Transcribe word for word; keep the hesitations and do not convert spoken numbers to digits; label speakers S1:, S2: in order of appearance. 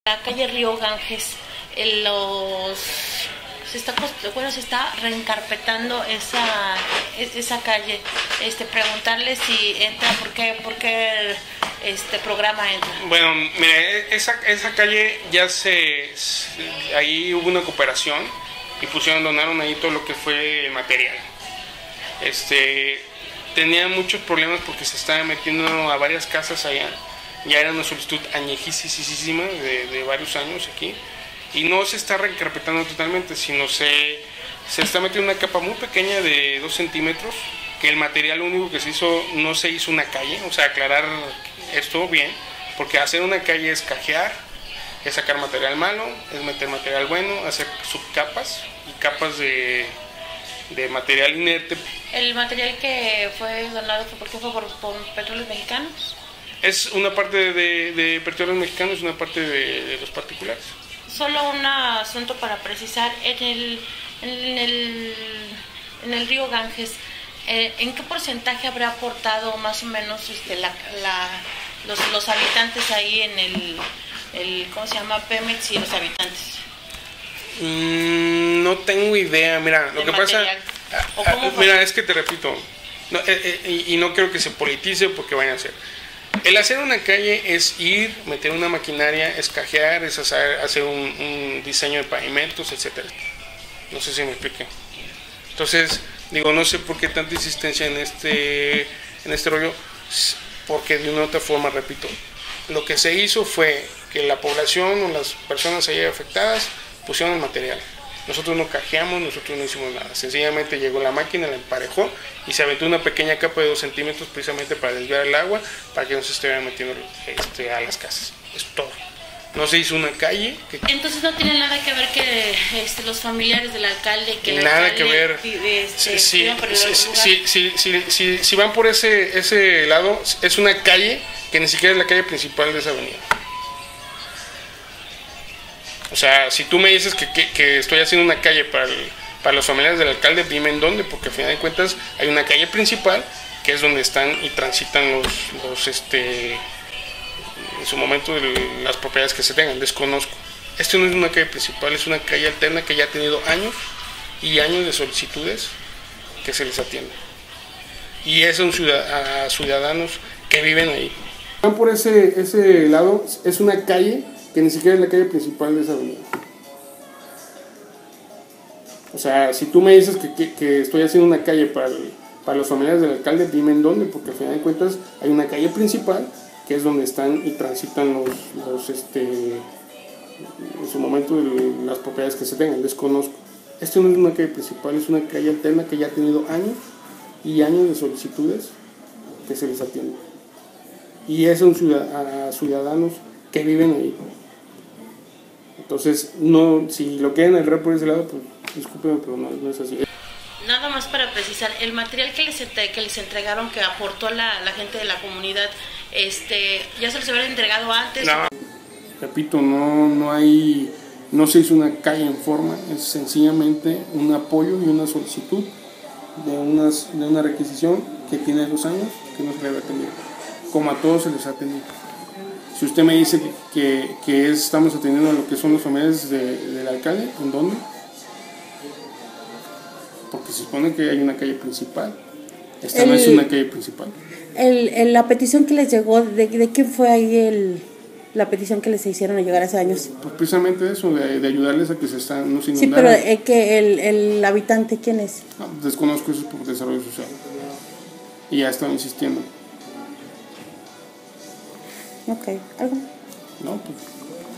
S1: La calle Río Ganges, en los, se está, bueno, se está reencarpetando esa, esa calle. Este, preguntarle si entra, por qué, por qué este programa entra.
S2: Bueno, mire, esa, esa calle ya se, ahí hubo una cooperación y pusieron, donaron ahí todo lo que fue el material. Este, tenía muchos problemas porque se estaba metiendo a varias casas allá. Ya era una solicitud añejísima de, de varios años aquí, y no se está reencarpetando totalmente, sino se, se está metiendo una capa muy pequeña de dos centímetros, que el material único que se hizo, no se hizo una calle, o sea, aclarar esto bien, porque hacer una calle es cajear, es sacar material malo, es meter material bueno, hacer subcapas y capas de, de material inerte.
S1: ¿El material que fue donado fue porque fue por, por Petróleos Mexicanos?
S2: Es una parte de, de Petróleos Mexicanos, una parte de, de los particulares.
S1: Solo un asunto para precisar, en el, en el, en el río Ganges, eh, ¿en qué porcentaje habrá aportado más o menos este, la, la, los, los habitantes ahí en el, el, ¿cómo se llama? Pemex y los habitantes?
S2: Mm, no tengo idea, mira, lo que material. pasa, ah, mira, es que te repito, no, eh, eh, y, y no quiero que se politice porque vayan a hacer. El hacer una calle es ir, meter una maquinaria, escajear, es hacer, hacer un, un diseño de pavimentos, etcétera. No sé si me expliqué. Entonces, digo, no sé por qué tanta insistencia en este, en este rollo, porque de una u otra forma, repito, lo que se hizo fue que la población o las personas ahí afectadas pusieron el material. Nosotros no cajeamos, nosotros no hicimos nada. Sencillamente llegó la máquina, la emparejó y se aventó una pequeña capa de dos centímetros precisamente para desviar el agua, para que no se estuviera metiendo este, a las casas. Es todo. No se hizo una calle. Que...
S1: Entonces no tiene nada que ver que este, los familiares del alcalde... que
S2: Nada
S1: alcalde,
S2: que ver.
S1: Este,
S2: si, si, si, si, si, si, si van por ese, ese lado, es una calle que ni siquiera es la calle principal de esa avenida. O sea, si tú me dices que, que, que estoy haciendo una calle para, el, para los familiares del alcalde, dime en dónde, porque al final de cuentas hay una calle principal que es donde están y transitan los, los este, en su momento el, las propiedades que se tengan, desconozco. Esto no es una calle principal, es una calle alterna que ya ha tenido años y años de solicitudes que se les atiende. Y es un ciudad, a ciudadanos que viven ahí. Por ese, ese lado es una calle que ni siquiera es la calle principal de esa avenida. O sea, si tú me dices que, que, que estoy haciendo una calle para, el, para los familiares del alcalde, dime en dónde, porque al final de cuentas hay una calle principal que es donde están y transitan los, los este, en su momento el, las propiedades que se tengan, desconozco. Esto no es una calle principal, es una calle alterna que ya ha tenido años y años de solicitudes que se les atiende. Y es un ciudad, a ciudadanos que viven ahí. Entonces, no, si lo quieren errar por ese lado, pues discúlpenme, pero no, no es así.
S1: Nada más para precisar, el material que les, que les entregaron, que aportó la, la gente de la comunidad, este, ¿ya se les había entregado antes?
S2: No. Repito, no, no hay, no se hizo una calle en forma, es sencillamente un apoyo y una solicitud de, unas, de una requisición que tiene dos años que no se le había atendido, como a todos se les ha atendido. Si usted me dice que, que, que estamos atendiendo a lo que son los familiares de, del alcalde, ¿en dónde? Porque se supone que hay una calle principal. Esta el, no es una calle principal.
S3: El, el, la petición que les llegó, ¿de, de quién fue ahí el, la petición que les hicieron a llegar hace años?
S2: Pues precisamente eso, de, de ayudarles a que se están, no se inundaran.
S3: Sí, pero eh, que el, el habitante, ¿quién es?
S2: No, desconozco eso por desarrollo social. Y ya están insistiendo.
S3: Ok, ¿algo?
S2: No, pues